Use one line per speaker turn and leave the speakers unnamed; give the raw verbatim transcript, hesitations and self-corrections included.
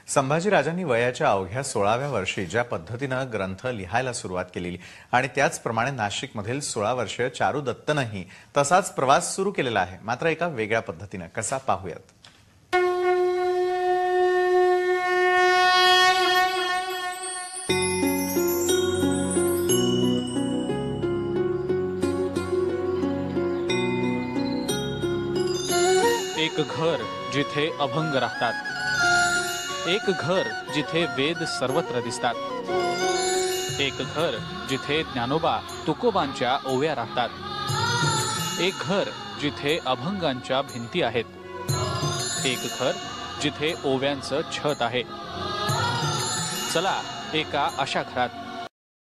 संभाजीराजांनी वयाच्या अवघ्या सोळाव्या वर्षी ज्या पद्धतीनं ग्रंथ लिहायला सुरुवात केलेली आणि त्याचप्रमाणे नाशिकमधील सोळा वर्षीय चारू दत्तनंही तसाच प्रवास सुरू केलेला आहे, मात्र एका वेगळ्या पद्धतीनं. कसा पाहूयात.
एक घर जिथे अभंग राहतात, एक घर जिथे वेद सर्वत्र दिसतात, एक घर जिथे ज्ञानोबा तुकोबांच्या ओव्या राहतात, एक घर जिथे अभंगांच्या भिंती आहेत, एक घर जिथे ओव्यांचं छत आहे. चला एका अशा घरात